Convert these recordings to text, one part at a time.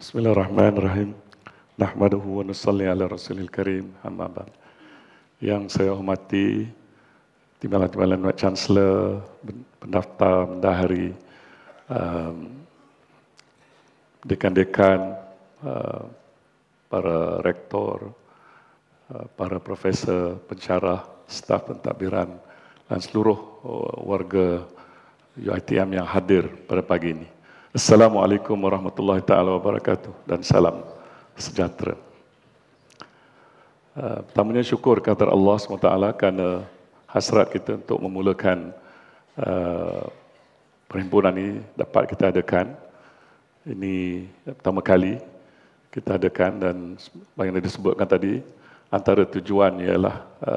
Bismillahirrahmanirrahim. Nahmaduhu wa nusalli ala rasulil karim. Amma ba'd. Yang saya hormati Timbalan Chancellor, pendaftar, bendahari, dekan-dekan, para rektor, para profesor, pensyarah, staf pentadbiran dan seluruh warga UiTM yang hadir pada pagi ini. Assalamualaikum warahmatullahi taala wabarakatuh dan salam sejahtera. Pertamanya syukur kepada Allah SWT kerana hasrat kita untuk memulakan perhimpunan ini dapat kita adakan. Ini pertama kali kita adakan dan yang disebutkan tadi, antara tujuan ialah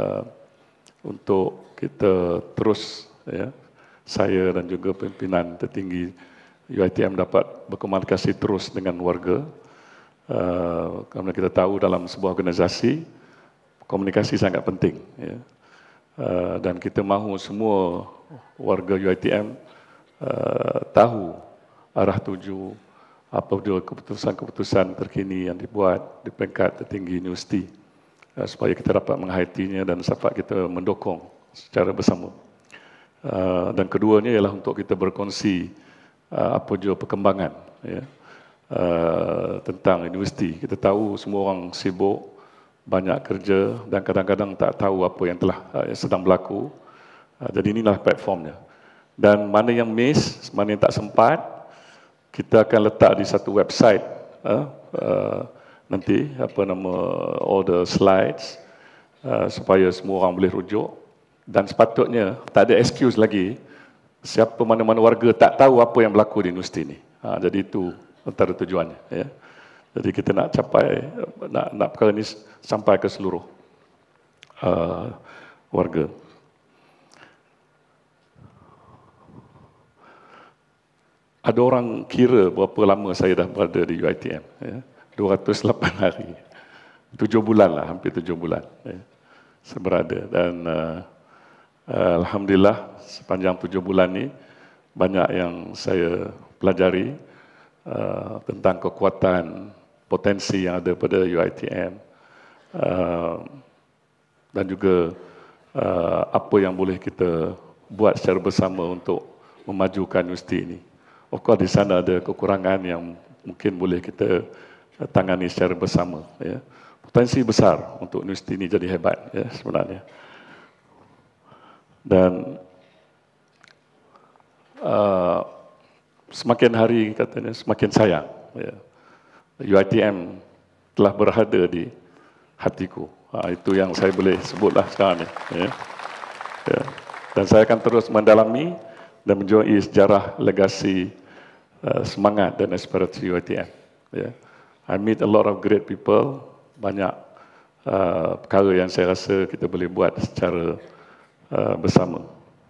untuk kita terus, saya dan juga pimpinan tertinggi UiTM dapat berkomunikasi terus dengan warga. Kerana kita tahu dalam sebuah organisasi, komunikasi sangat penting. Dan kita mahu semua warga UiTM tahu arah tuju apa keputusan-keputusan terkini yang dibuat di peringkat tertinggi universiti, supaya kita dapat menghayatinya dan dapat kita mendukung secara bersama. Dan keduanya ialah untuk kita berkongsi apa jua perkembangan tentang universiti. Kita tahu semua orang sibuk, banyak kerja dan kadang-kadang tak tahu apa yang sedang berlaku. Jadi inilah platformnya. Dan mana yang miss, mana yang tak sempat, kita akan letak di satu website nanti all the slides, supaya semua orang boleh rujuk. Dan sepatutnya tak ada excuse lagi siapa mana-mana warga tak tahu apa yang berlaku di universiti ini. Jadi itu antara tujuannya. Jadi kita nak capai, nak perkara ini sampai ke seluruh warga. Ada orang kira berapa lama saya dah berada di UiTM. 208 hari. 7 bulan lah, hampir 7 bulan. Saya berada dan alhamdulillah sepanjang 7 bulan ini banyak yang saya pelajari tentang kekuatan, potensi yang ada pada UiTM, dan juga apa yang boleh kita buat secara bersama untuk memajukan universiti ini. Of course di sana ada kekurangan yang mungkin boleh kita tangani secara bersama. Potensi besar untuk universiti ini jadi hebat sebenarnya. Dan semakin hari katanya semakin sayang. UiTM telah berada di hatiku. Itu yang saya boleh sebutlah sekarang ni. Dan saya akan terus mendalami dan menjumpai sejarah legasi, semangat dan aspirasi UiTM. I meet a lot of great people. Banyak perkara yang saya rasa kita boleh buat secara bersama.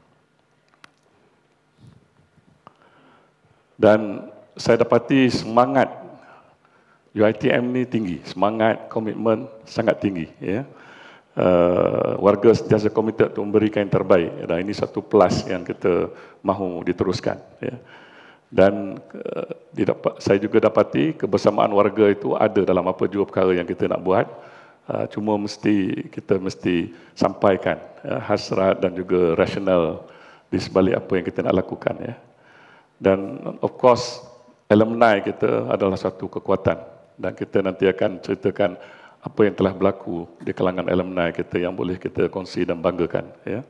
Dan saya dapati semangat UiTM ni tinggi, semangat, komitmen sangat tinggi. Warga sentiasa komited untuk memberikan yang terbaik. Dan ini satu plus yang kita mahu diteruskan. Dan saya juga dapati kebersamaan warga itu ada dalam apa jua perkara yang kita nak buat. Cuma kita mesti sampaikan hasrat dan juga rasional di sebalik apa yang kita nak lakukan. Dan of course alumni kita adalah satu kekuatan dan kita nanti akan ceritakan apa yang telah berlaku di kalangan alumni kita yang boleh kita kongsi dan banggakan.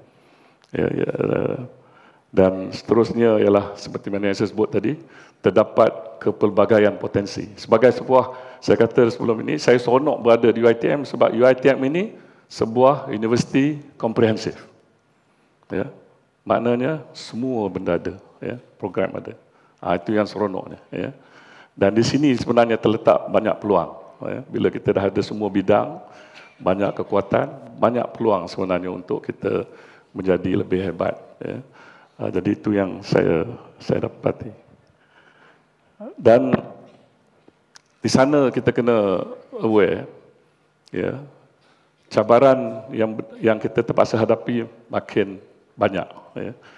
Dan seterusnya ialah seperti mana yang saya sebut tadi, terdapat kepelbagaian potensi. Sebagai sebuah, saya kata sebelum ini, saya seronok berada di UiTM sebab UiTM ini sebuah universiti komprehensif. Maknanya semua benda ada, program ada. Itu yang seronoknya. Dan di sini sebenarnya terletak banyak peluang. Bila kita dah ada semua bidang, banyak kekuatan, banyak peluang sebenarnya untuk kita menjadi lebih hebat. Jadi itu yang saya dapati. Dan di sana kita kena aware, cabaran yang kita terpaksa hadapi makin banyak.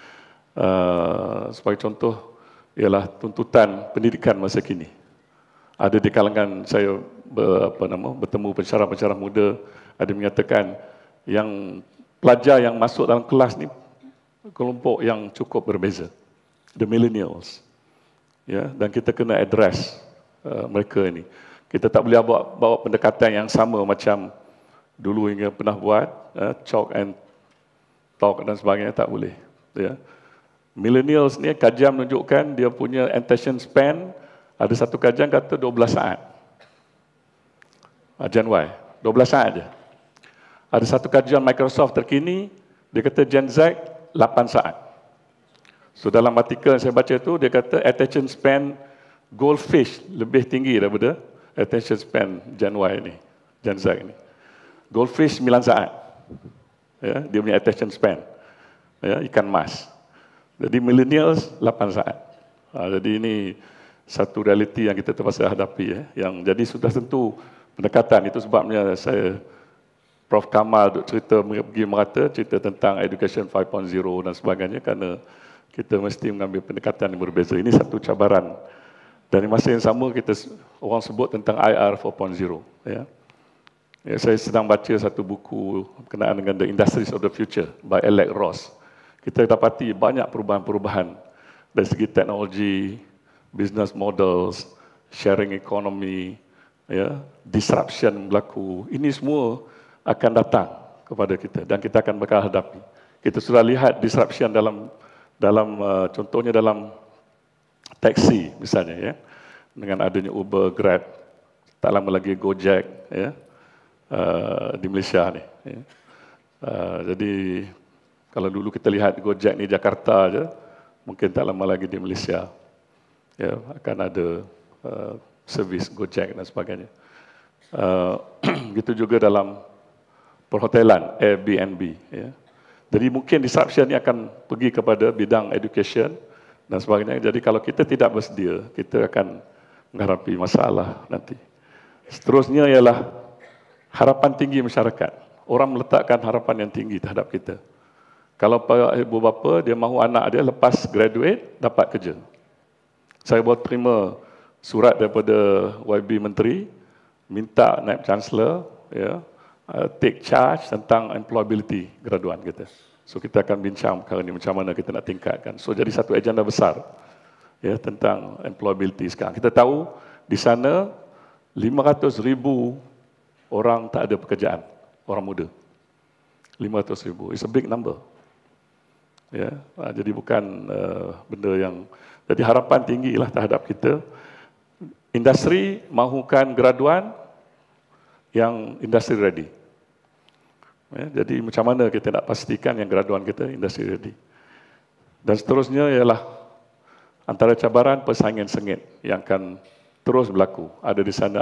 Sebagai contoh ialah tuntutan pendidikan masa kini. Ada di kalangan saya bertemu pensyarah-pensyarah muda, ada menyatakan yang pelajar yang masuk dalam kelas ni kelompok yang cukup berbeza, the millennials. Ya, dan kita kena address mereka ini. Kita tak boleh bawa pendekatan yang sama macam dulu yang pernah buat, chalk and talk dan sebagainya, tak boleh. Ya. Millennials ni kajian menunjukkan dia punya attention span, ada satu kajian kata 12 saat. Gen Y, 12 saat je. Ada satu kajian Microsoft terkini, dia kata Gen Z 8 saat. So dalam artikel yang saya baca tu, dia kata attention span goldfish lebih tinggi daripada attention span Gen Y ni, Gen Z ni. Goldfish 9 saat. Ya, dia punya attention span. Ya, ikan mas. Jadi millennials 8 saat. Jadi ini satu realiti yang kita terpaksa hadapi. Yang jadi sudah tentu pendekatan. Itu sebabnya saya, Prof. Kamal cerita pergi merata, cerita tentang Education 5.0 dan sebagainya, kerana kita mesti mengambil pendekatan yang berbeza. Ini satu cabaran. Dan di masa yang sama kita orang sebut tentang IR 4.0. Ya. Ya, saya sedang baca satu buku berkenaan dengan The Industries of the Future by Alec Ross. Kita dapati banyak perubahan-perubahan dari segi teknologi, business models, sharing economy, ya, disruption berlaku. Ini semua akan datang kepada kita dan kita akan bakal hadapi. Kita sudah lihat disruption dalam contohnya dalam taksi misalnya, ya, dengan adanya Uber, Grab, tak lama lagi Gojek, ya, di Malaysia ni. Ya. Jadi kalau dulu kita lihat Gojek ni Jakarta je, mungkin tak lama lagi di Malaysia, ya, akan ada servis Gojek dan sebagainya. Gitu juga dalam perhotelan, Airbnb. Ya. Jadi mungkin disruption ni akan pergi kepada bidang education dan sebagainya. Jadi kalau kita tidak bersedia, kita akan menghadapi masalah nanti. Seterusnya ialah harapan tinggi masyarakat. Orang meletakkan harapan yang tinggi terhadap kita. Kalau ibu bapa, dia mahu anak dia lepas graduate, dapat kerja. Saya baru terima surat daripada YB Menteri, minta Naib Chancellor, ya, take charge tentang employability graduan kita. So kita akan bincang perkara ini, macam mana kita nak tingkatkan. So jadi satu agenda besar, ya, tentang employability sekarang. Kita tahu di sana 500,000 orang tak ada pekerjaan, orang muda. 500,000, it's a big number. Ya, jadi bukan benda yang, jadi harapan tinggilah terhadap kita. Industri mahukan graduan yang industry ready. Ya, jadi macam mana kita nak pastikan yang graduan kita industry ready. Dan seterusnya ialah antara cabaran persaingan sengit yang akan terus berlaku. Ada di sana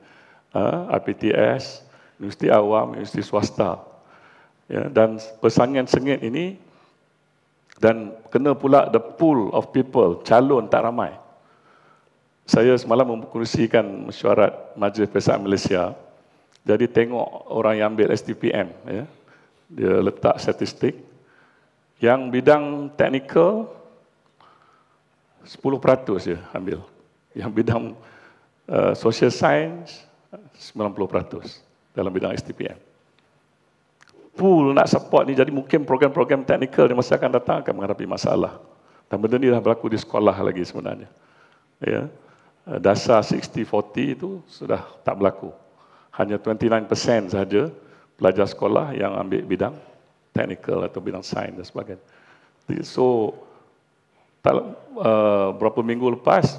IPTS, universiti awam, universiti swasta. Ya, dan persaingan sengit ini, dan kena pula the pool of people, calon tak ramai. Saya semalam mengerusikan mesyuarat Majlis Persaingan Malaysia. Jadi tengok orang yang ambil STPM, ya, dia letak statistik. Yang bidang teknikal 10% je ambil. Yang bidang social science 90% dalam bidang STPM. Pool nak support ni, jadi mungkin program-program teknikal di masa akan datang akan menghadapi masalah. Dan benda ni dah berlaku di sekolah lagi sebenarnya. Ya. Dasar 60-40 itu sudah tak berlaku. Hanya 29% sahaja pelajar sekolah yang ambil bidang teknikal atau bidang sains dan sebagainya. So, berapa minggu lepas,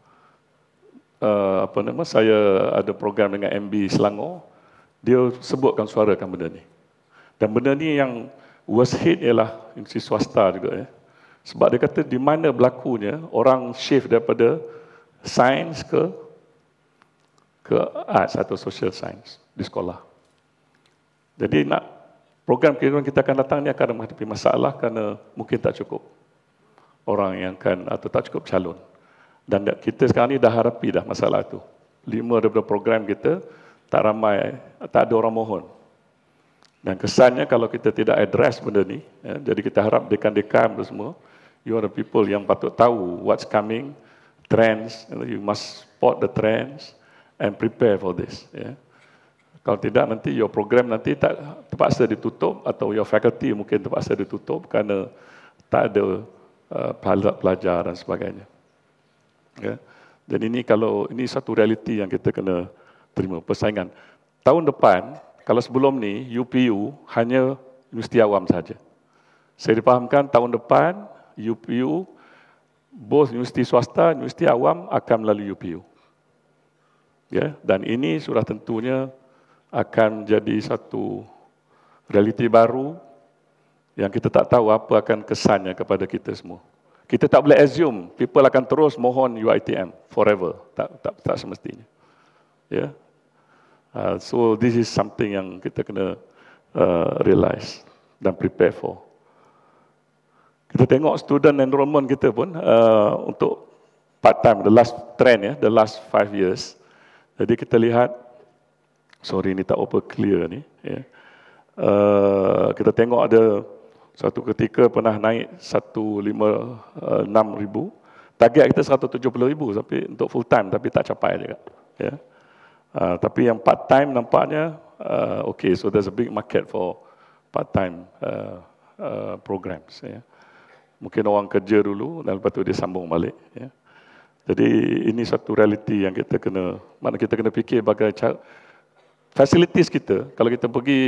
saya ada program dengan MB Selangor, dia sebutkan suarakan benda ni. Dan benda ni yang worst hit ialah institusi swasta juga, ya. Sebab dia kata di mana berlakunya orang shift daripada sains ke arts atau social science di sekolah. Jadi nak program kita akan datang ni akan menghadapi masalah kerana mungkin tak cukup orang yang akan atau tak cukup calon. Dan kita sekarang ni dah hadapi dah masalah itu. 5 daripada program kita tak ramai, tak ada orang mohon. Dan kesannya kalau kita tidak address benda ni, ya, jadi kita harap dekan-dekan semua, you are the people yang patut tahu what's coming, trends, you must spot the trends and prepare for this. Ya. Kalau tidak nanti your program nanti terpaksa ditutup atau your faculty mungkin terpaksa ditutup kerana tak ada pelajar dan sebagainya. Ya. Dan ini satu realiti yang kita kena terima, persaingan. Tahun depan, kalau sebelum ni UPU hanya universiti awam saja. Saya dipahamkan tahun depan UPU, both universiti swasta, universiti awam akan melalui UPU. Ya, dan ini sudah tentunya akan jadi satu realiti baru yang kita tak tahu apa akan kesannya kepada kita semua. Kita tak boleh assume people akan terus mohon UiTM forever, tak semestinya. Ya. So this is something yang kita kena realize dan prepare for. Kita tengok student enrollment kita pun untuk part-time, the last trend ya, the last 5 years. Jadi kita lihat, sorry ini tak over clear ni. Ya. Kita tengok ada satu ketika pernah naik 156,000. Target kita 170,000 tapi untuk full time, tapi tak capai juga. Ya. Tapi yang part-time nampaknya, okay, so there's a big market for part-time programs. Ya. Mungkin orang kerja dulu dan lepas tu dia sambung balik. Ya. Jadi ini satu realiti yang kita kena fikir bagaimana cara facilities kita. Kalau kita pergi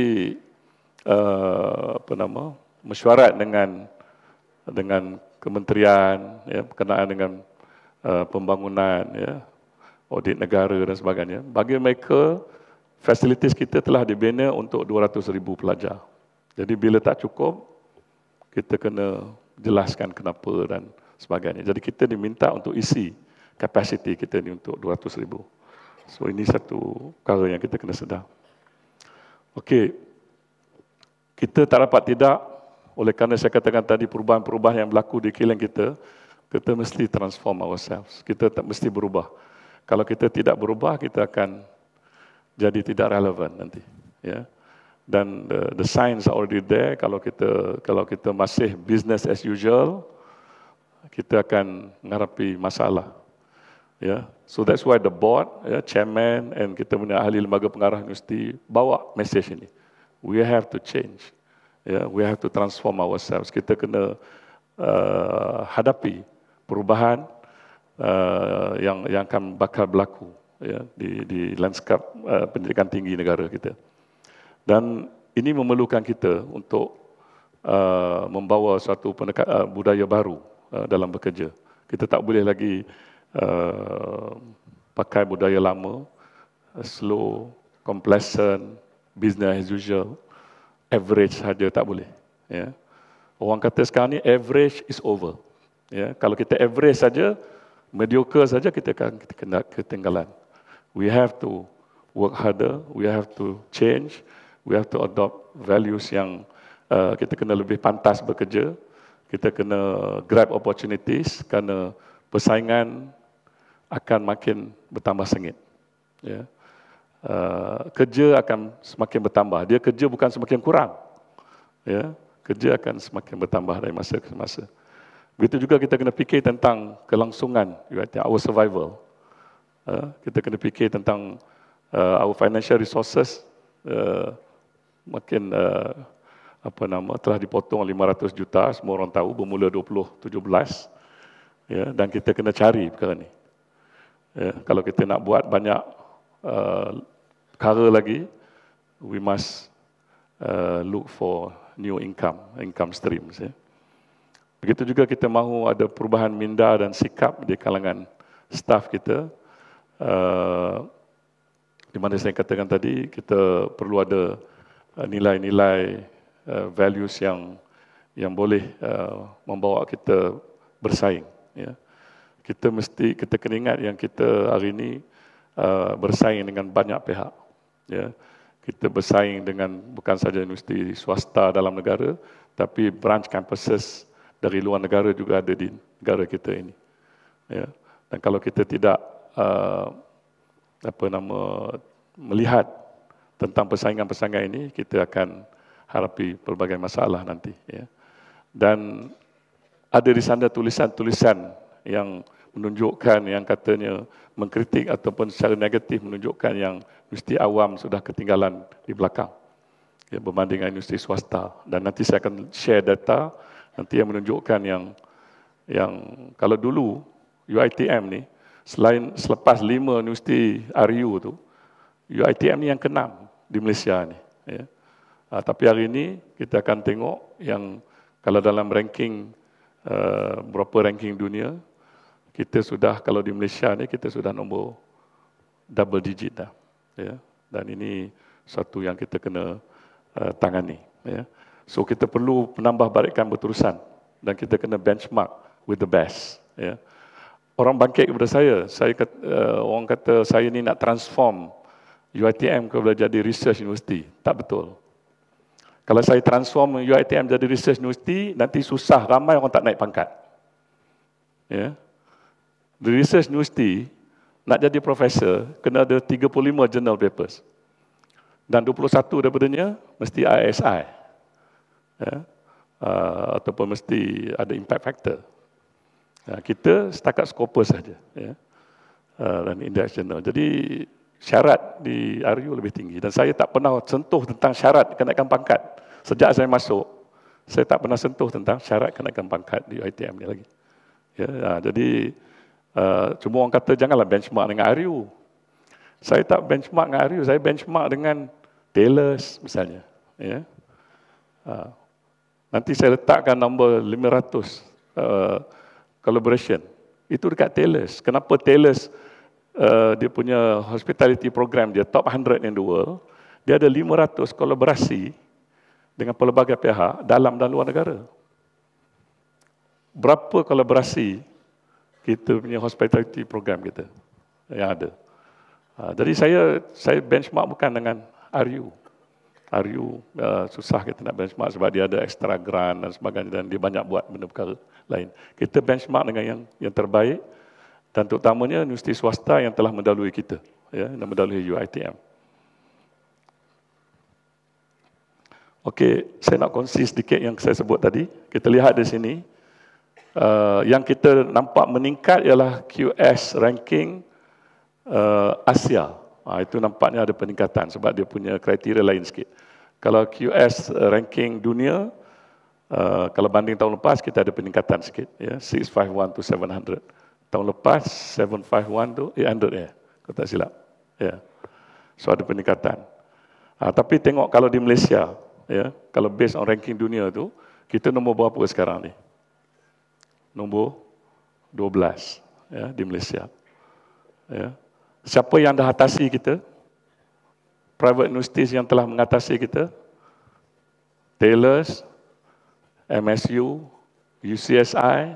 mesyuarat dengan kementerian, ya, berkenaan dengan pembangunan, ya, audit negara dan sebagainya. Bagi mereka, facilities kita telah dibina untuk 200,000 pelajar. Jadi bila tak cukup, kita kena jelaskan kenapa dan sebagainya. Jadi kita diminta untuk isi kapasiti kita ni untuk 200,000. So ini satu perkara yang kita kena sedar. Okey, kita tak dapat tidak, oleh kerana saya katakan tadi perubahan-perubahan yang berlaku di sekeliling kita mesti transform ourselves. Kita tak mesti berubah. Kalau kita tidak berubah, kita akan jadi tidak relevan nanti. Ya. Dan the signs are already there. Kalau kita masih business as usual, kita akan menghadapi masalah. Ya, so that's why the board, ya, chairman, and kita punya ahli lembaga pengarah universiti bawa message ini. We have to change. Ya, we have to transform ourselves. Kita kena hadapi perubahan yang akan bakal berlaku, ya, di lanskap pendidikan tinggi negara kita. Dan ini memerlukan kita untuk membawa suatu budaya baru dalam bekerja. Kita tak boleh lagi pakai budaya lama, slow, complacent, business as usual, average saja tak boleh. Ya. Orang kata sekarang ni average is over. Ya. Kalau kita average saja, mediocre saja, kita akan ketinggalan. We have to work harder, we have to change, we have to adopt values yang kita kena lebih pantas bekerja, kita kena grab opportunities kerana persaingan akan makin bertambah sengit. Ya. Kerja akan semakin bertambah. Dia kerja bukan semakin kurang. Ya. Kerja akan semakin bertambah dari masa ke masa. Begitu juga kita kena fikir tentang kelangsungan, our survival. Kita kena fikir tentang our financial resources. Makin telah dipotong 500 juta, semua orang tahu, bermula 2017. Ya, dan kita kena cari perkara ni. Ya, kalau kita nak buat banyak perkara lagi, we must look for new income streams. Ya. Begitu juga kita mahu ada perubahan minda dan sikap di kalangan staf kita. Di mana saya katakan tadi, kita perlu ada nilai-nilai values yang boleh membawa kita bersaing. Ya. Kita kena ingat yang kita hari ini bersaing dengan banyak pihak. Ya. Kita bersaing dengan bukan saja universiti swasta dalam negara, tapi branch campuses dari luar negara juga ada di negara kita ini. Ya. Dan kalau kita tidak melihat tentang persaingan-persaingan ini, kita akan hadapi pelbagai masalah nanti. Ya. Dan ada di sana tulisan-tulisan yang menunjukkan yang katanya mengkritik ataupun secara negatif menunjukkan yang universiti awam sudah ketinggalan di belakang berbanding dengan universiti swasta. Dan nanti saya akan share data nanti yang menunjukkan yang kalau dulu UiTM ni selepas 5 universiti RU tu, UiTM ni yang ke-6 di Malaysia ni. Tapi hari ini kita akan tengok yang kalau dalam ranking berapa ranking dunia, kita sudah kalau di Malaysia ni kita sudah nombor double digit dah. Dan ini satu yang kita kena tangani. So kita perlu penambahbalikan berterusan dan kita kena benchmark with the best. Orang bangkit kepada saya kata, orang kata saya ni nak transform UiTM kepada jadi research university. Tak betul. Kalau saya transform UiTM jadi research university, nanti susah, ramai orang tak naik pangkat. The research university, nak jadi profesor, kena ada 35 journal papers. Dan 21 daripadanya mesti ISI. Ataupun mesti ada impact factor. Kita setakat Scopus saja. Dan index journal. Jadi syarat di RU lebih tinggi. Dan saya tak pernah sentuh tentang syarat kenaikan pangkat. Sejak saya masuk, saya tak pernah sentuh tentang syarat kenaikan pangkat di UiTM ni lagi. Jadi, cuma orang kata janganlah benchmark dengan RU. Saya tak benchmark dengan RU, saya benchmark dengan Taylor's misalnya. Nanti saya letakkan nombor 500 collaboration. Itu dekat Taylor's. Kenapa Taylor's dia punya hospitality program dia top 100 in the world, dia ada 500 kolaborasi dengan pelbagai pihak dalam dan luar negara. Berapa kolaborasi kita punya hospitality program kita yang ada. Jadi saya benchmark bukan dengan RU. RU susah kita nak benchmark sebab dia ada extra grant dan sebagainya dan dia banyak buat benda perkara lain. Kita benchmark dengan yang terbaik dan terutamanya universiti swasta yang telah mendahului kita, yang mendahului UiTM. Okey, saya nak kongsi sedikit yang saya sebut tadi. Kita lihat di sini, yang kita nampak meningkat ialah QS ranking Asia. Itu nampaknya ada peningkatan sebab dia punya kriteria lain sikit. Kalau QS ranking dunia, kalau banding tahun lepas kita ada peningkatan sikit, 651 to 700. Tahun lepas 751 to 800 kalau tak silap. So ada peningkatan. Tapi tengok kalau di Malaysia, kalau based on ranking dunia tu, kita nombor berapa sekarang ni? Nombor 12 di Malaysia. Siapa yang dah atasi kita? Private universities yang telah mengatasi kita? Taylor's, MSU, UCSI,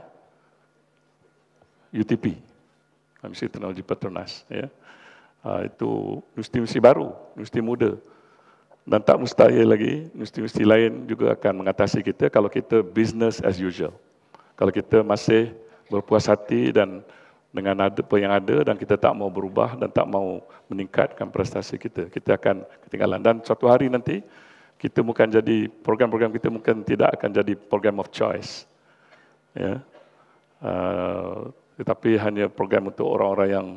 UTP, Universiti Teknologi Petronas. Itu universiti baru, universiti muda. Dan tak mustahil lagi, universiti lain juga akan mengatasi kita kalau kita business as usual. Kalau kita masih berpuas hati dan dengan apa yang ada dan kita tak mau berubah dan tak mau meningkatkan prestasi kita, kita akan ketinggalan. Dan suatu hari nanti, kita bukan jadi, program-program kita mungkin tidak akan jadi program of choice. Tetapi hanya program untuk orang-orang yang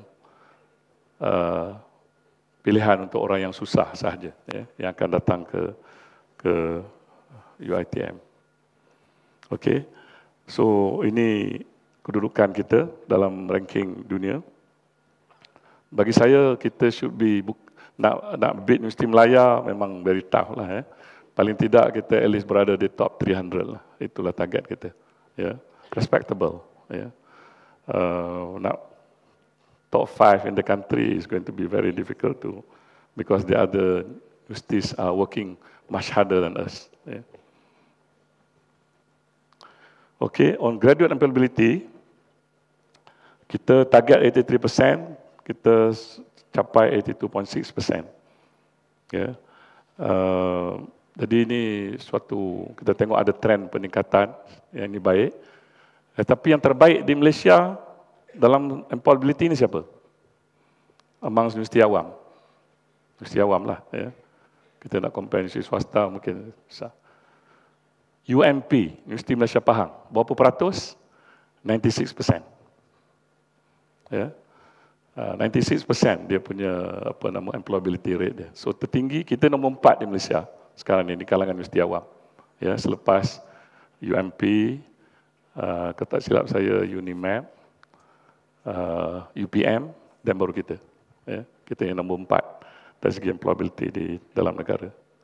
pilihan untuk orang yang susah sahaja, yang akan datang ke UiTM. Okey, so ini kedudukan kita dalam ranking dunia. Bagi saya, kita should be, nak beat Universiti Melaya memang very tough lah. Paling tidak kita at least berada di top 300 lah. Itulah target kita. Respectable. Nak top 5 in the country is going to be very difficult to, because the other universities are working much harder than us. Okay, on graduate employability, kita target 83%, kita capai 82.6%. Jadi ini suatu, kita tengok ada trend peningkatan yang ini baik. Tapi yang terbaik di Malaysia dalam employability ini siapa? Among universiti awam. Universiti awam lah. Kita nak compare universiti swasta mungkin susah. UMP, Universiti Malaysia Pahang, berapa peratus? 96%. Ya. 96% dia punya employability rate dia. So tertinggi kita nombor 4 di Malaysia sekarang ini di kalangan universiti awam. Ya, selepas UMP, tak silap saya UNIMAP, UPM dan baru kita. Ya, kita yang nombor 4 dari segi employability di dalam negara.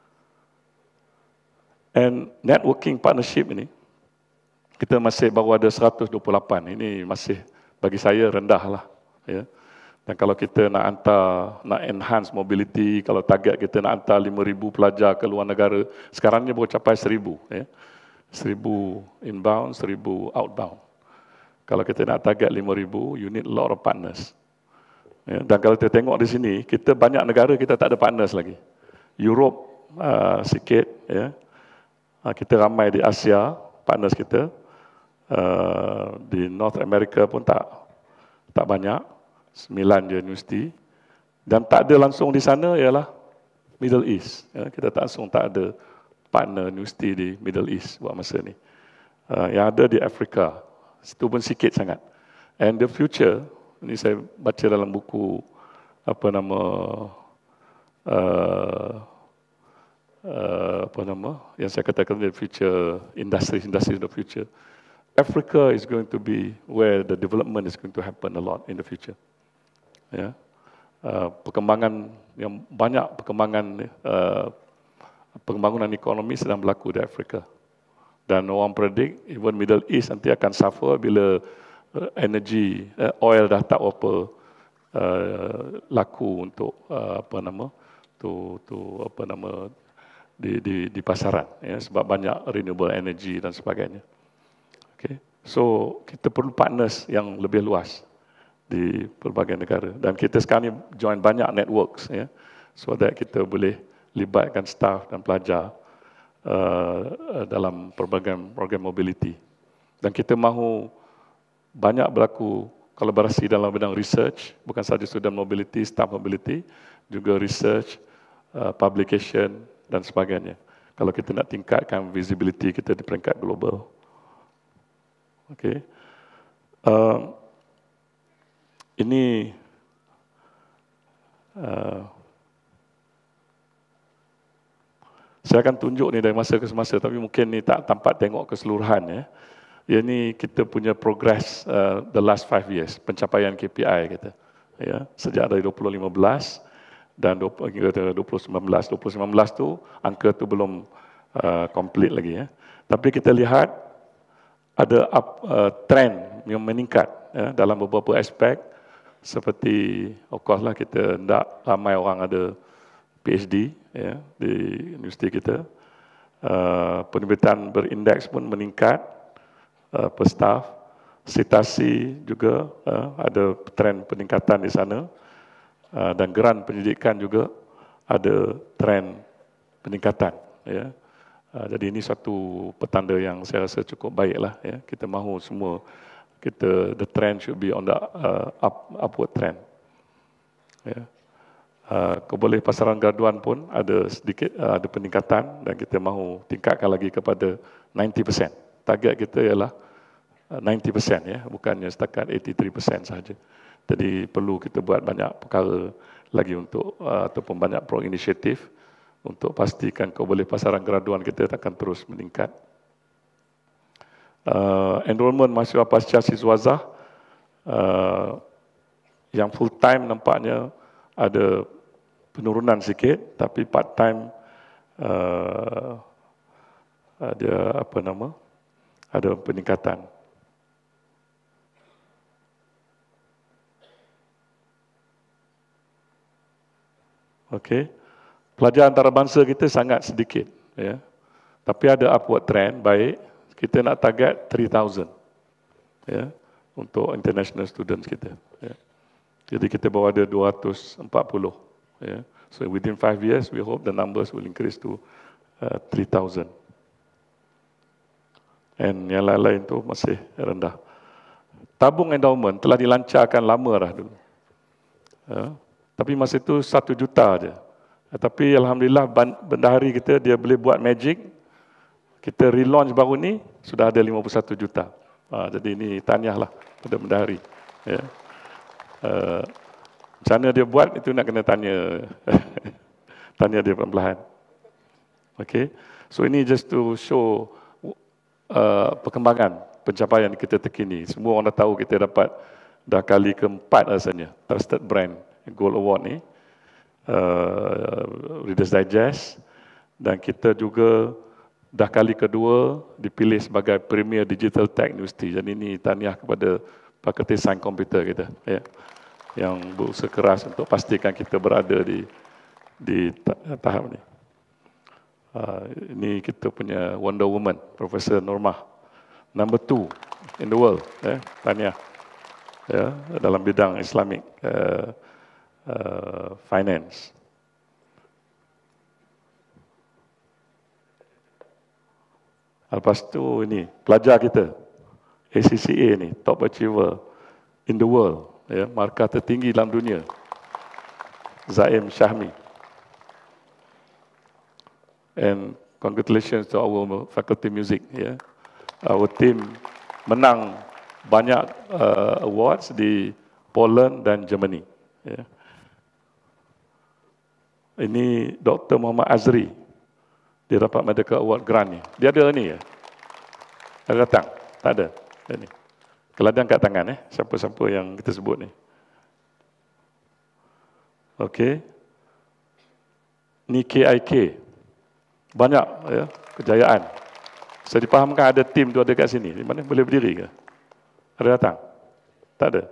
And networking partnership ini kita masih baru ada 128. Ini masih bagi saya rendah lah. Ya. Dan kalau kita nak enhance mobility, kalau target kita nak hantar 5,000 pelajar ke luar negara, sekarang ni baru capai 1,000. Ya. 1,000 inbound, 1,000 outbound. Kalau kita nak target 5,000, you need a lot of partners. Ya. Dan kalau kita tengok di sini, kita banyak negara kita tak ada partners lagi. Europe sikit, ya. Kita ramai di Asia, partners kita. Di North America pun tak banyak, 9 je universiti. Dan tak ada langsung di sana ialah Middle East. Ya, kita tak ada partner universiti di Middle East buat masa ni. Yang ada di Afrika, itu pun sikit sangat. And the future, ini saya baca dalam buku yang saya katakan the future industry of the future. Africa is going to be where the development is going to happen a lot in the future. Ya, perkembangan yang banyak pembangunan ekonomi sedang berlaku di Afrika. Dan orang predict even Middle East nanti akan suffer bila energy oil dah tak apa laku untuk di pasaran, ya, sebab banyak renewable energy dan sebagainya. Okay. So kita perlu partners yang lebih luas di pelbagai negara, dan kita sekarang ni join banyak networks, ya, so that kita boleh libatkan staff dan pelajar dalam program mobility. Dan kita mahu banyak berlaku kolaborasi dalam bidang research, bukan sahaja student mobility, staff mobility, juga research, publication dan sebagainya. Kalau kita nak tingkatkan visibility kita di peringkat global. Okay. Ini saya akan tunjuk ni dari masa ke semasa, tapi mungkin ni tak tampak tengok keseluruhan, ya. Ini kita punya progress the last 5 years, pencapaian KPI kita, ya, sejak dari 2015 dan 2019. 2019 tu angka tu belum complete lagi, ya. Tapi kita lihat ada trend yang meningkat, ya, dalam beberapa aspek, seperti of course lah kita hendak ramai orang ada PhD, ya, di universiti kita. Penerbitan berindeks pun meningkat per staff. Citasi juga ada trend peningkatan di sana, dan geran pendidikan juga ada trend peningkatan, ya. Jadi ini satu petanda yang saya rasa cukup baiklah, ya. Kita mahu semua the trend should be on the upward trend, ya. Keboleh pasaran graduan pun ada sedikit ada peningkatan, dan kita mahu tingkatkan lagi kepada 90%. Target kita ialah 90%, ya, bukannya setakat 83% sahaja. Jadi perlu kita buat banyak perkara lagi untuk ataupun banyak pro-inisiatif untuk pastikan keboleh pasaran graduan kita akan terus meningkat. Enrollment mahasiswa pasca siswazah yang full time nampaknya ada penurunan sikit, tapi part time ada peningkatan. Okey. Pelajar antarabangsa kita sangat sedikit, ya. Tapi ada upward trend baik. Kita nak target 3,000, ya, untuk international students kita, ya. Jadi kita baru ada 240, ya. So within 5 years we hope the numbers will increase to 3,000. And yang lain-lain tu masih rendah. Tabung endowment telah dilancarkan lama dah dulu, ya. Tapi masa itu 1 juta aja. Tapi alhamdulillah bendahari kita dia boleh buat magic. Kita relaunch baru ni sudah ada 51 juta. Jadi ini tahniahlah pada bendahari, ya. Macam mana dia buat, itu nak kena tanya. Tanya dia perlahan. Okay. So ini just to show perkembangan pencapaian kita terkini. Semua orang dah tahu kita dapat dah kali keempat rasanya Trusted Brand Gold Award ni, Reader's Digest, dan kita juga dah kali kedua dipilih sebagai Premier Digital Tech University. Jadi ini tahniah kepada Fakulti Sains Komputer kita, ya, yang berusaha keras untuk pastikan kita berada di tahap ni. Ini kita punya Wonder Woman, Profesor Normah, number 2 in the world, ya, tahniah, ya, dalam bidang Islamic finance. Lepas tu ini pelajar kita, ACCA ni top achiever in the world, ya, markah tertinggi dalam dunia, Zaim Syahmi. And congratulations to our faculty music, ya. Our team menang banyak awards di Poland dan Germany, ya. Ini Dr. Muhammad Azri, dia dapat Medical Award grant ni. Dia ada ni ya? Ada datang? Tak ada. Ini. Kalau ada angkat tangan, siapa-siapa yang kita sebut ni. Okey. Ni KIK. Banyak, ya, kejayaan. Saya dipahamkan ada tim tu ada kat sini. Di mana boleh berdiri ke? Ada datang? Tak ada.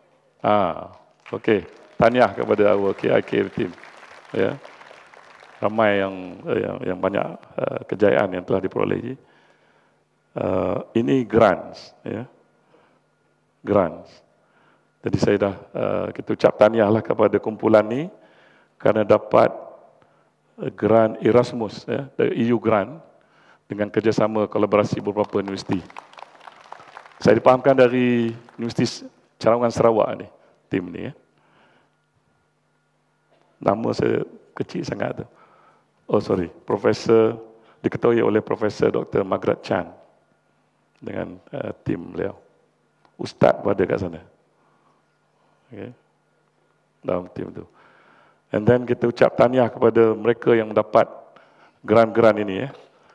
Okey. Tahniah kepada our KIK team. Ya. Ramai yang banyak kejayaan yang telah diperolehi. Ini grants, ya. Grants. Jadi saya dah kita ucap tahniahlah kepada kumpulan ni kerana dapat grant Erasmus, ya, EU grant dengan kerjasama kolaborasi beberapa universiti. Saya dipahamkan dari Universiti Cawangan Sarawak ni, tim ni, ya. Nama saya kecil sangat tu. Oh sorry, Profesor, diketuai oleh Profesor Dr. Margaret Chan dengan tim beliau. Ustaz pada kat sana. Okay. Dalam tim tu. And then kita ucap tahniah kepada mereka yang mendapat grant-grant ini, ya.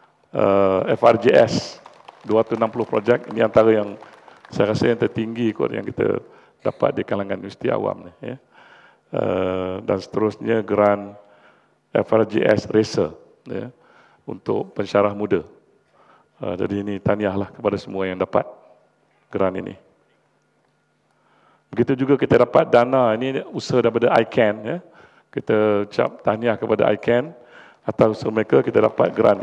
FRJS 260 projek, ini antara yang saya rasa yang tertinggi kot yang kita dapat di kalangan universiti awam ni, ya. Dan seterusnya grant FRJS Racer, ya, untuk pensyarah muda. Jadi ini tahniahlah kepada semua yang dapat grant ini. Begitu juga kita dapat dana, ini usaha daripada ICANN, ya. Kita ucap tahniah kepada ICANN atas usaha mereka, kita dapat grant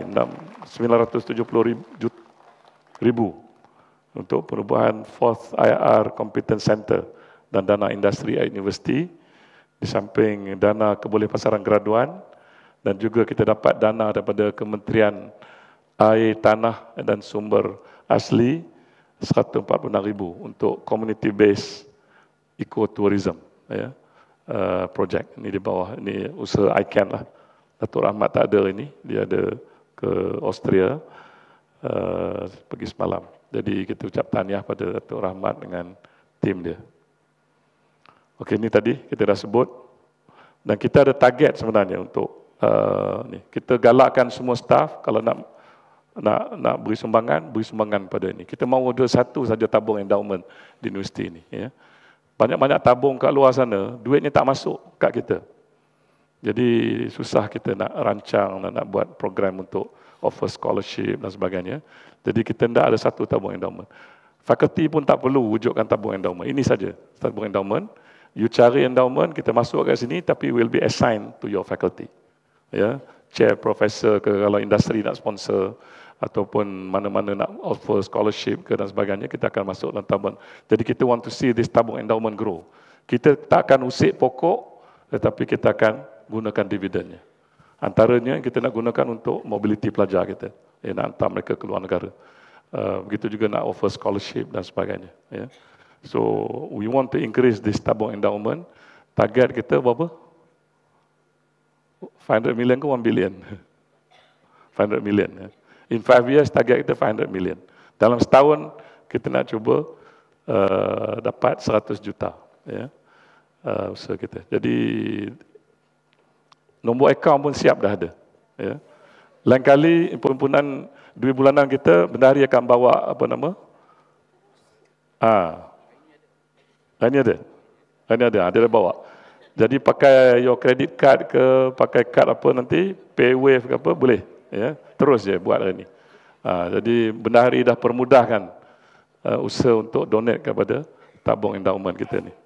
970,000 untuk perubahan 4th IR Competence Center dan dana industri universiti, di samping dana kebolehpasaran graduan, dan juga kita dapat dana daripada Kementerian Air, Tanah dan Sumber Asli 146,000 untuk community based ecotourism, ya. Projek ini di bawah, ini usaha ICANN lah. Datuk Rahmat tak ada ini, dia ada ke Austria pergi semalam. Jadi kita ucap tahniah pada Datuk Rahmat dengan tim dia. Okey, ini tadi kita dah sebut, dan kita ada target sebenarnya untuk ni. Kita galakkan semua staf kalau nak beri sumbangan pada ini. Kita mahu ada satu saja tabung endowment di universiti ini, ya. Banyak-banyak tabung kat luar sana, duitnya tak masuk kat kita. Jadi susah kita nak rancang, nak buat program untuk offer scholarship dan sebagainya. Jadi kita tidak ada satu tabung endowment. Fakulti pun tak perlu wujudkan tabung endowment. Ini saja tabung endowment. You cari endowment, kita masuk kat sini, tapi will be assigned to your faculty. Ya, chair, profesor ke, kalau industri nak sponsor, ataupun mana-mana nak offer scholarship ke dan sebagainya, kita akan masuk dalam tabung. Jadi kita want to see this tabung endowment grow. Kita tak akan usik pokok, tetapi kita akan gunakan dividennya. Antaranya kita nak gunakan untuk mobility pelajar kita, ya, nak hantar mereka ke luar negara. Begitu juga nak offer scholarship dan sebagainya, ya. So we want to increase this tabung endowment. Target kita berapa? 500 million ke 1 billion? 500 million, ya. In 5 years, target kita 500 million. Dalam setahun, kita nak cuba dapat 100 juta. Ya. usaha kita. Jadi nombor akaun pun siap dah ada. Ya. Lain kali himpunan duit bulanan kita, bendahari akan bawa apa nama? Ini ada. Ini ada, dia dah bawa. Jadi pakai your credit card ke, pakai kad apa nanti, PayWave ke apa, boleh. Ya. Terus je buat hari ni. Jadi bendahari dah permudahkan usaha untuk donate kepada tabung endowment kita ni.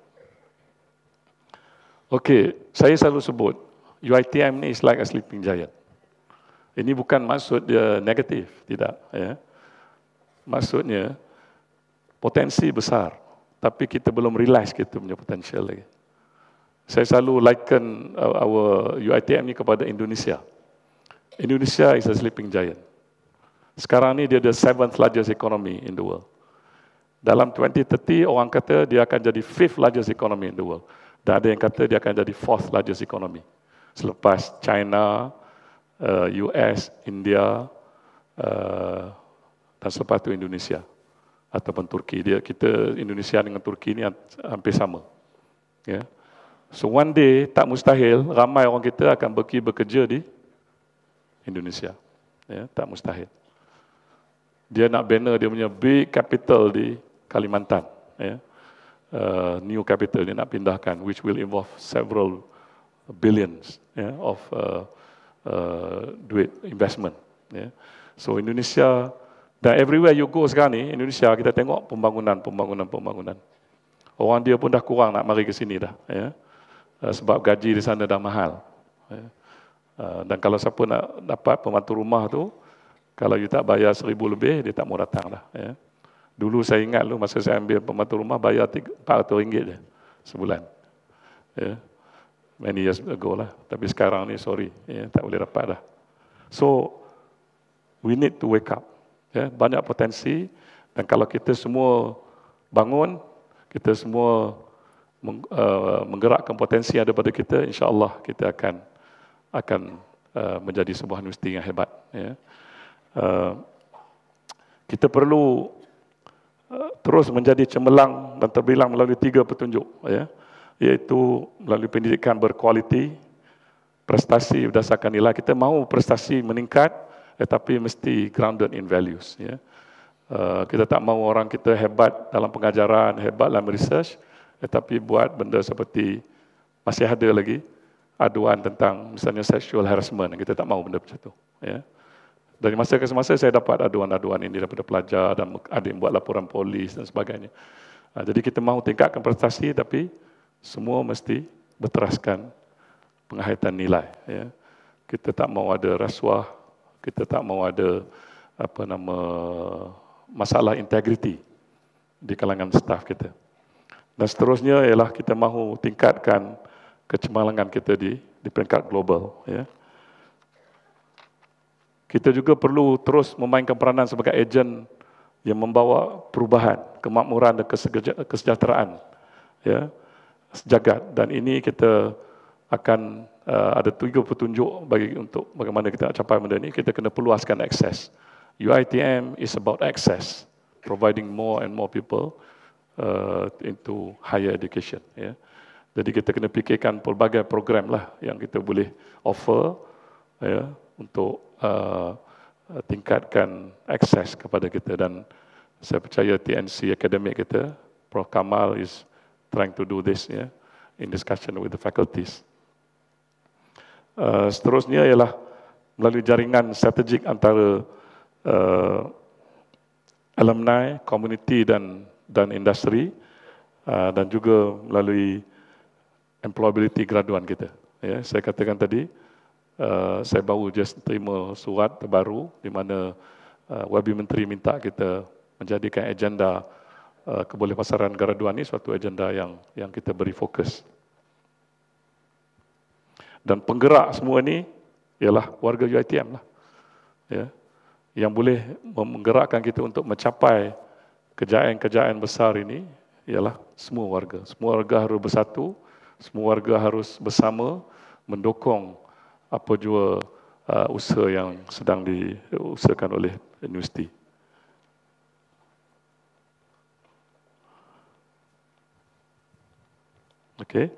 Okey, saya selalu sebut, UiTM ni is like a sleeping giant. Ini bukan maksud dia negatif, tidak. Ya. Maksudnya, potensi besar, tapi kita belum realize kita punya potential lagi. Saya selalu liken our UiTM ni kepada Indonesia. Indonesia is a sleeping giant. Sekarang ni dia the 7th largest economy in the world. Dalam 2030, orang kata dia akan jadi 5th largest economy in the world. Dan ada yang kata dia akan jadi 4th largest economy. Selepas China, US, India, dan selepas itu Indonesia ataupun Turki. Indonesia dengan Turki ini hampir sama. Ya. So one day tak mustahil ramai orang kita akan pergi bekerja di Indonesia. Ya, tak mustahil. Dia nak bina dia punya big capital di Kalimantan. Ya. New capital dia nak pindahkan, which will involve several billions of duit investment. Yeah. So Indonesia, dan everywhere you go sekarang ni, Indonesia kita tengok pembangunan. Orang dia pun dah kurang nak mari ke sini dah. Yeah. Sebab gaji di sana dah mahal. Yeah. Dan kalau siapa nak dapat pembantu rumah tu, kalau you tak bayar 1,000 lebih, dia tak mau datang dah. Yeah. Dulu saya ingat lu masa saya ambil pembantu rumah bayar RM400 je sebulan. Yeah. Many years ago lah. Tapi sekarang ni sorry, tak boleh dapat dah. So, we need to wake up. Banyak potensi, dan kalau kita semua bangun, kita semua menggerakkan potensi yang ada pada kita, insya-Allah kita akan menjadi sebuah universiti yang hebat. Kita perlu terus menjadi cemerlang dan terbilang melalui 3 petunjuk. Iaitu melalui pendidikan berkualiti, prestasi berdasarkan nilai. Kita mahu prestasi meningkat, tetapi mesti grounded in values. Kita tak mahu orang kita hebat dalam pengajaran, hebat dalam research, tetapi buat benda seperti masih ada lagi aduan tentang misalnya sexual harassment. Kita tak mahu benda macam itu. Dari masa ke semasa saya dapat aduan-aduan ini daripada pelajar dan ada yang buat laporan polis dan sebagainya. Jadi kita mahu tingkatkan prestasi, tapi semua mesti berteraskan penghayatan nilai. Kita tak mahu ada rasuah, kita tak mahu ada masalah integriti di kalangan staf kita. Dan seterusnya ialah kita mahu tingkatkan kecemerlangan kita di peringkat global. Kita juga perlu terus memainkan peranan sebagai ejen yang membawa perubahan, kemakmuran dan kesejahteraan sejagat. Dan ini kita akan ada 3 petunjuk untuk bagaimana kita nak capai benda ini. Kita kena perluaskan akses. UiTM is about access, providing more and more people into higher education. Jadi kita kena fikirkan pelbagai program lah yang kita boleh offer untuk tingkatkan akses kepada kita. Dan saya percaya TNC akademik kita, Prof Kamal is trying to do this in discussion with the faculties. Seterusnya ialah melalui jaringan strategik antara alumni, community dan industri, dan juga melalui employability graduan kita. Saya katakan tadi, saya baru just terima surat terbaru di mana Wabi Menteri minta kita menjadikan agenda kebolehpasaran graduan ini suatu agenda yang kita beri fokus. Dan penggerak semua ini ialah warga UiTM lah. Yang boleh menggerakkan kita untuk mencapai kejayaan-kejayaan besar ini ialah semua warga. Semua warga harus bersatu, semua warga harus bersama mendukung apa jua usaha yang sedang diusahakan oleh universiti. Okey.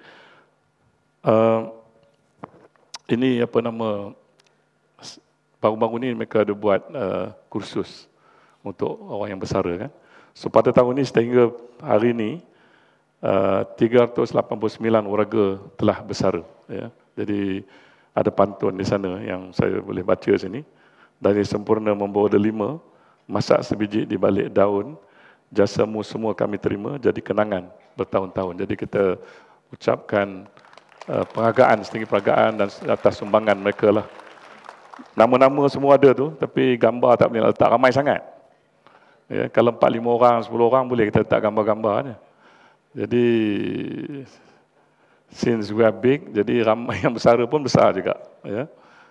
Ini apa nama, baru-baru ni mereka ada buat kursus untuk orang yang bersara kan. So pada tahun ini sehingga hari ini 389 warga telah bersara. Ya. Jadi ada pantun di sana yang saya boleh baca sini. Dari sempurna membawa delima, masak sebiji di balik daun, jasamu semua kami terima, jadi kenangan bertahun-tahun. Jadi kita ucapkan penghargaan, setinggi penghargaan dan atas sumbangan mereka lah. Nama-nama semua ada tu, tapi gambar tak boleh letak, ramai sangat. Ya, kalau 4-5 orang, 10 orang boleh kita letak gambar-gambar je. Jadi, since we are big, jadi ramai yang bersara pun besar juga. Ya.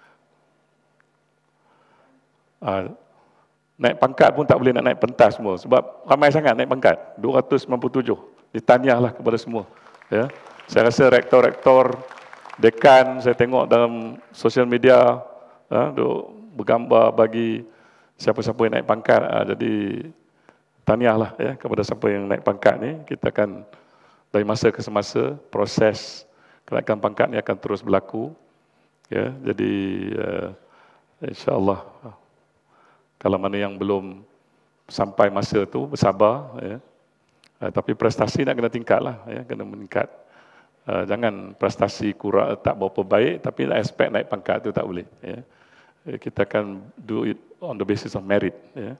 Naik pangkat pun tak boleh nak naik pentas semua, sebab ramai sangat naik pangkat, 297. Ditaniahlah kepada semua. Ya. Saya rasa rektor-rektor, dekan, saya tengok dalam sosial media, duk bergambar bagi siapa-siapa yang naik pangkat. Jadi tahniahlah ya kepada siapa yang naik pangkat ni. Kita akan dari masa ke semasa proses kenaikan pangkat ni akan terus berlaku. Ya, jadi insya-Allah kalau mana yang belum sampai masa tu bersabar ya. Tapi prestasi nak kena tingkatlah ya, kena meningkat. Jangan prestasi kurang tak berapa baik tapi aspek naik pangkat tu tak boleh ya. Kita akan do it on the basis of merit ya.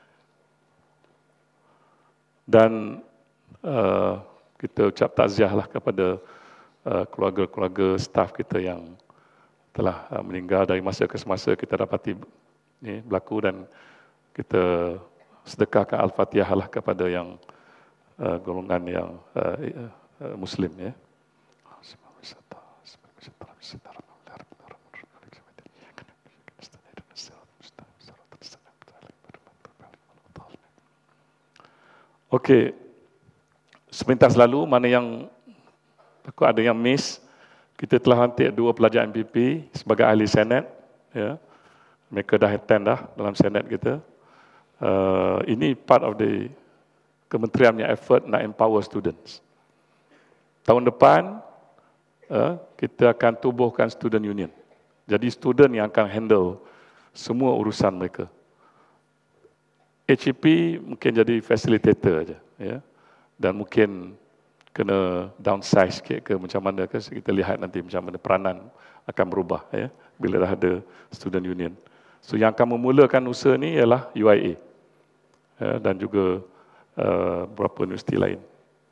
Dan kita ucap takziahlah kepada keluarga-keluarga staf kita yang telah meninggal. Dari masa ke semasa kita dapati ni berlaku dan kita sedekahkan Al-Fatihah lah kepada yang golongan yang Muslim ya. Okey, sepintas lalu mana yang takut ada yang miss, kita telah lantik 2 pelajar MPP sebagai ahli Senat. Ya. Mereka dah attend dah dalam Senat kita. Ini part of the kementerian punya effort nak empower students. Tahun depan, kita akan tubuhkan student union. Jadi student yang akan handle semua urusan mereka. HEP mungkin jadi facilitator aja, ya. Dan mungkin kena downsize ke macam mana ke, kita lihat nanti macam mana peranan akan berubah ya bila dah ada student union. So yang akan memulakan usaha ni ialah UIA ya, dan juga beberapa universiti lain.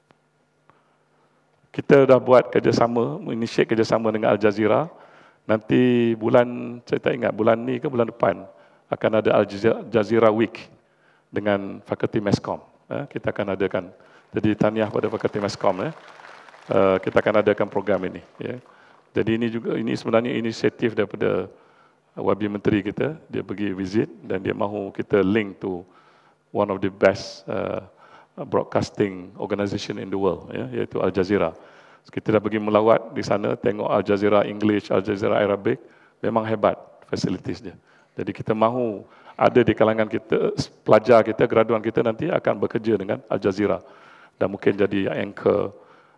Kita dah buat kerjasama, initiate kerjasama dengan Al Jazeera. Nanti bulan, saya tak ingat bulan ni ke bulan depan akan ada Al Jazeera Week dengan Fakulti Meskom. Kita akan adakan. Jadi tahniah pada Fakulti Meskom. Kita akan adakan program ini. Ya. Jadi ini sebenarnya inisiatif daripada Wabi Menteri kita. Dia pergi visit dan dia mahu kita link to one of the best broadcasting organisation in the world, ya, iaitu Al Jazeera. So, kita dah pergi melawat di sana, tengok Al Jazeera English, Al Jazeera Arabic, memang hebat facilities dia. Jadi kita mahu ada di kalangan kita, pelajar kita, graduan kita nanti akan bekerja dengan Al Jazeera dan mungkin jadi anchor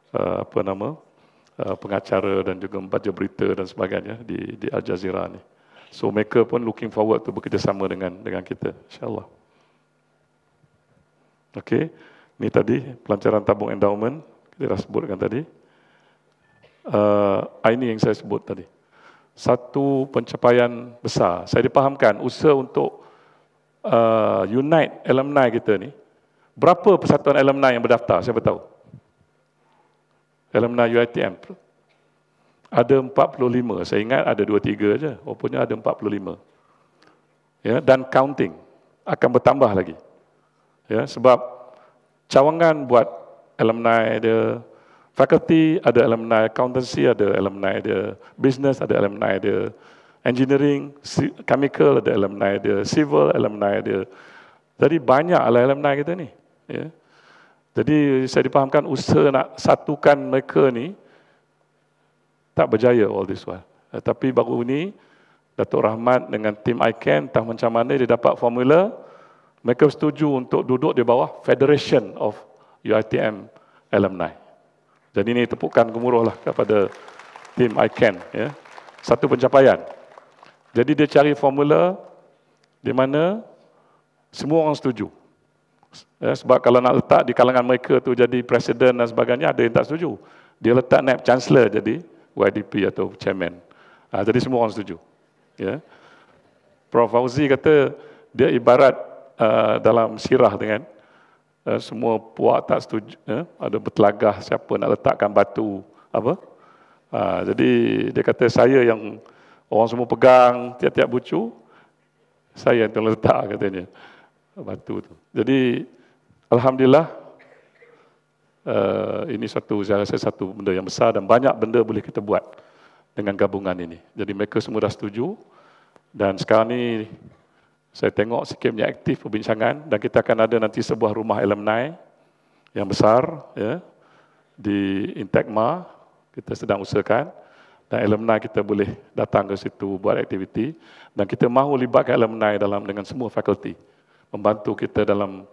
pengacara dan juga membaca berita dan sebagainya di Al Jazeera ni. So mereka pun looking forward to bekerjasama dengan kita, insya-Allah. Okey, ni tadi pelancaran tabung endowment kita dah sebutkan tadi. Ini yang saya sebut tadi. Satu pencapaian besar. Saya dipahamkan usaha untuk unite alumni kita ni. Berapa persatuan alumni yang berdaftar? Siapa tahu? Alumni UiTM. Ada 45. Saya ingat ada 2-3 aja. Rupanya ada 45. Ya, dan counting akan bertambah lagi. Ya, sebab cawangan buat alumni ada, faculty ada alumni, accountancy ada alumni ada, business ada alumni ada, engineering, chemical ada alumni ada, civil alumni ada. Jadi banyaklah alumni kita ni. Ya. Jadi saya dipahamkan usaha nak satukan mereka ni tak berjaya all this while. Tapi baru ni Datuk Rahmat dengan tim ICANN entah macam mana dia dapat formula, mereka setuju untuk duduk di bawah Federation of UiTM Alumni. Jadi ini tepukan gemuruh lah kepada tim ICANN. Ya. Satu pencapaian. Jadi dia cari formula di mana semua orang setuju. Ya, sebab kalau nak letak di kalangan mereka tu jadi presiden dan sebagainya, ada yang tak setuju. Dia letak naib chancellor jadi YDP atau chairman. Jadi semua orang setuju. Ya. Prof. Fauzi kata dia ibarat dalam sirah dengan semua puak tak setuju. Ada bertelagah siapa nak letakkan batu apa. Jadi dia kata saya yang orang semua pegang tiap-tiap bucu, saya yang letak katanya batu tu. Jadi alhamdulillah ini saya rasa satu benda yang besar dan banyak benda boleh kita buat dengan gabungan ini. Jadi mereka semua dah setuju dan sekarang ni saya tengok sikitnya aktif perbincangan dan kita akan ada nanti sebuah rumah alumni yang besar ya di Intekma kita sedang usahakan dan alumni kita boleh datang ke situ buat aktiviti dan kita mahu libatkan alumni dengan semua fakulti membantu kita dalam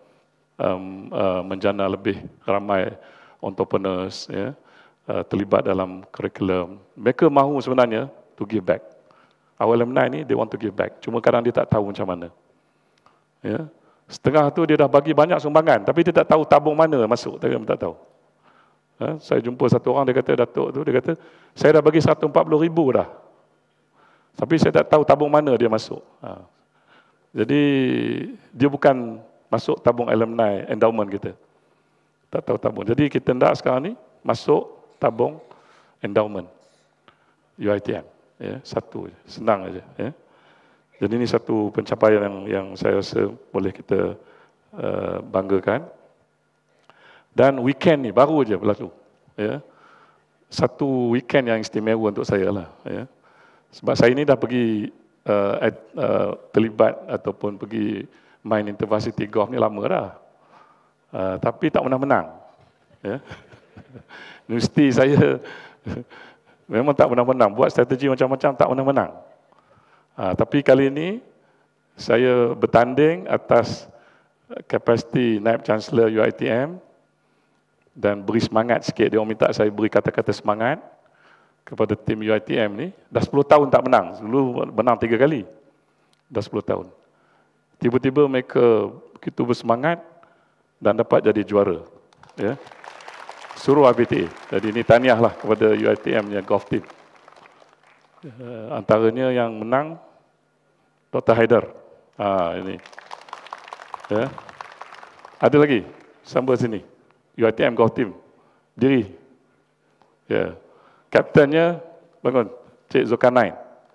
menjana lebih ramai entrepreneurs ya, terlibat dalam kurikulum. Mereka mahu sebenarnya to give back. Our alumni ni they want to give back. Cuma kadang dia tak tahu macam mana. Ya. Setengah tu dia dah bagi banyak sumbangan tapi dia tak tahu tabung mana masuk, dia tak tahu. Saya jumpa satu orang dia kata Datuk tu dia kata saya dah bagi 140,000 dah. Tapi saya tak tahu tabung mana dia masuk. Jadi dia bukan masuk tabung alumni endowment kita. Tak tahu tabung. Jadi kita hendak sekarang ni masuk tabung endowment UiTM. Ya, satu je. Senang aja. Ya. Jadi ini satu pencapaian yang saya rasa boleh kita banggakan. Dan weekend ni baru je berlaku. Ya. Satu weekend yang istimewa untuk saya lah. Ya. Sebab saya ni dah pergi terlibat ataupun pergi main InterVarsity Golf ni lama dah. Tapi tak pernah menang. Ya. Universiti saya memang tak pernah menang. Buat strategi macam-macam tak pernah menang. Tapi kali ini saya bertanding atas kapasiti naib chancellor UiTM dan beri semangat sikit. Dia orang minta saya beri kata-kata semangat kepada tim UiTM ni. Dah 10 tahun tak menang. Dulu menang 3 kali. Dah 10 tahun. Tiba-tiba mereka begitu bersemangat dan dapat jadi juara. Ya. Suruh IPTA. Jadi ini tahniahlah kepada UiTM yang golf team. Antaranya yang menang Dr. Haidar. Ini. Ya. Ada lagi. Sambil sini. UiTM golf team. Diri. Ya. Kaptennya bangun. Cik Zulkarnain.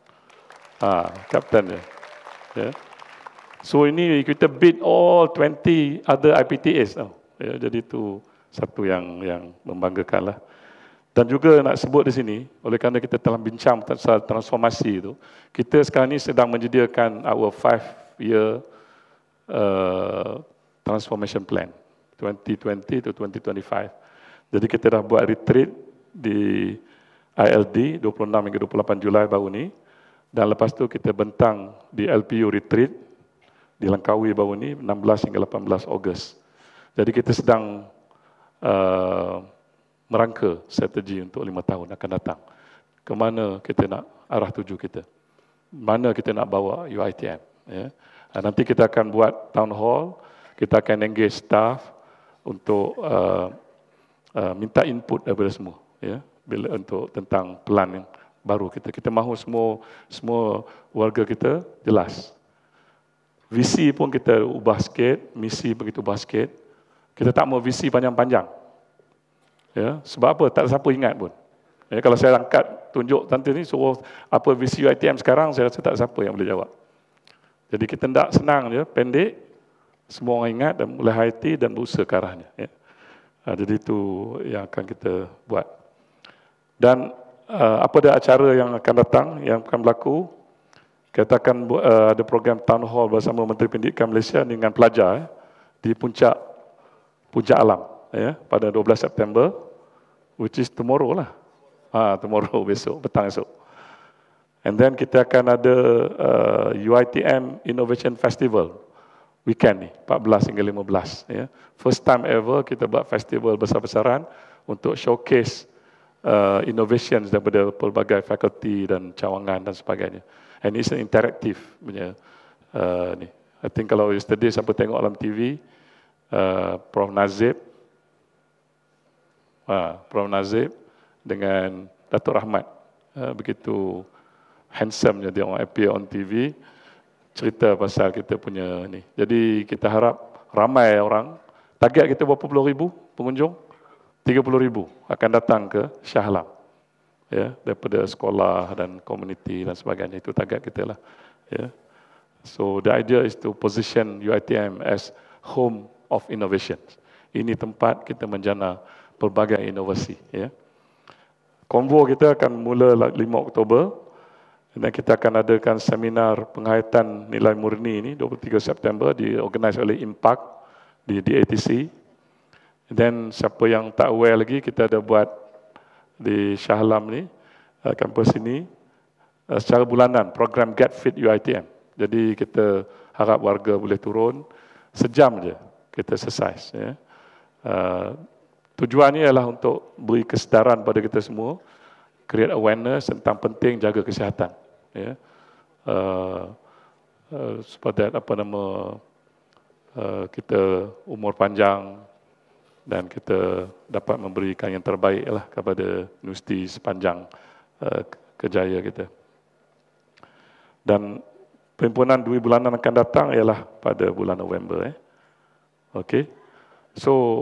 Kaptennya. Ya. So ini kita beat all 20 other IPTAs. Ya, jadi itu satu yang membanggakan lah. Dan juga nak sebut di sini, oleh kerana kita telah bincang tentang transformasi itu, kita sekarang ini sedang menyediakan our 5-year transformation plan, 2020 to 2025. Jadi kita dah buat retreat di ILD 26 hingga 28 Julai baru ni, dan lepas tu kita bentang di LPU retreat di Langkawi baru ni 16 hingga 18 Ogos. Jadi kita sedang merangka strategi untuk 5 tahun akan datang. Ke mana kita nak arah tuju kita. Mana kita nak bawa UiTM. Ya. Nanti kita akan buat town hall, kita akan engage staff untuk minta input daripada semua. Ya. Bila untuk tentang plan yang baru kita. Kita mahu semua warga kita jelas. Visi pun kita ubah sikit, misi begitu ubah sikit. Kita tak mau visi panjang-panjang. Ya, sebab apa? Tak ada siapa ingat pun. Ya, kalau saya angkat, tunjuk nanti ni, suruh apa visi UiTM sekarang, saya rasa tak ada siapa yang boleh jawab. Jadi kita hendak senang je, pendek, semua orang ingat dan mulai hati dan berusaha ke arahnya. Ya. Jadi itu yang akan kita buat. Dan apa dah acara yang akan datang, yang akan berlaku, kita akan ada program town hall bersama Menteri Pendidikan Malaysia dengan pelajar di Puncak Alam ya, pada 12 September, which is tomorrow lah. Tomorrow, besok, petang esok. And then kita akan ada UiTM Innovation Festival weekend ni, 14 hingga 15. Ya. First time ever kita buat festival besar-besaran untuk showcase innovations daripada pelbagai fakulti dan cawangan dan sebagainya. And it's an interactive punya ni. I think kalau yesterday siapa tengok dalam TV, Prof Nazib dengan Datuk Rahmat begitu handsome dia orang appear on TV, cerita pasal kita punya ni. Jadi kita harap ramai orang, target kita berapa puluh ribu pengunjung? 30,000 akan datang ke Shah Alam. Ya, daripada sekolah dan komuniti dan sebagainya, itu target kita lah. Ya. So the idea is to position UiTM as home of innovation. Ini tempat kita menjana pelbagai inovasi. Ya. Konvo kita akan mula 5 Oktober. Dan kita akan adakan seminar penghayatan nilai murni ini 23 September diorganize oleh Impact di ATC. Dan siapa yang tak aware lagi, kita ada buat di Shah Alam ni, kampus ini, secara bulanan, program Get Fit UiTM. Jadi kita harap warga boleh turun, sejam je kita exercise. Ya. Tujuannya ialah untuk beri kesedaran pada kita semua, create awareness tentang penting jaga kesihatan. Ya. Supaya kita umur panjang dan kita dapat memberikan yang terbaik lah kepada universiti sepanjang kejayaan kita. Dan perhimpunan 2 bulanan akan datang ialah pada bulan November. Okey. So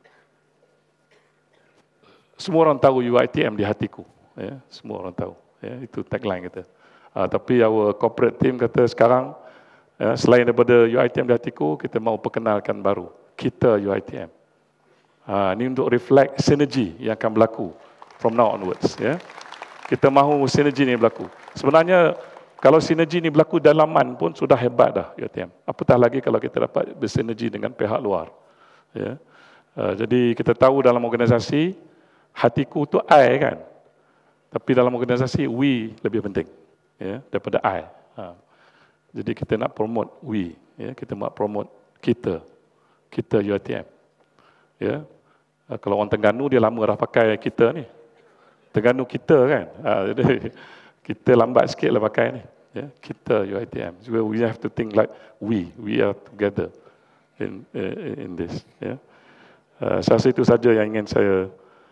semua orang tahu UiTM di hatiku. Ya. Semua orang tahu. Ya. Itu tagline kita. Tapi our corporate team kata sekarang, selain daripada UiTM di hatiku, kita mahu perkenalkan baru, kita UiTM. Ini untuk reflect sinergi yang akan berlaku from now onwards. Ya. Kita mahu sinergi ini berlaku. Sebenarnya, kalau sinergi ini berlaku dalaman pun sudah hebat dah UiTM. Apatah lagi kalau kita dapat bersinergi dengan pihak luar. Ya. Jadi kita tahu dalam organisasi, hatiku itu I kan. Tapi dalam organisasi, we lebih penting. Ya, daripada I. Jadi kita nak promote we, ya, kita nak promote kita UiTM. Ya, kalau orang Terengganu dia lama dah pakai kita ni, Terengganu kita kan, jadi kita lambat sikit lah pakai ni. Ya, kita UiTM. So we have to think like we are together in this. Ya, saya rasa itu saja yang ingin saya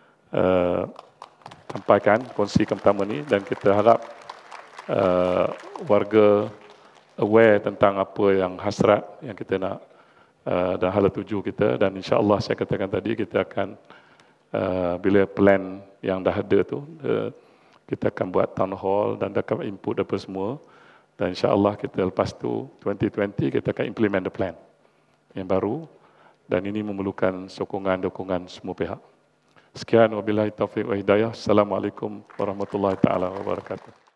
sampaikan kongsikan pertama ni, dan kita harap warga aware tentang apa yang hasrat yang kita nak dan hala tuju kita, dan insya-Allah saya katakan tadi kita akan bila plan yang dah ada tu kita akan buat town hall dan dapat input apa semua, dan insya-Allah kita lepas tu 2020 kita akan implement the plan yang baru, dan ini memerlukan sokongan-dukungan semua pihak. Sekian, wabillahi taufiq wa hidayah. Assalamualaikum warahmatullahi taala wabarakatuh.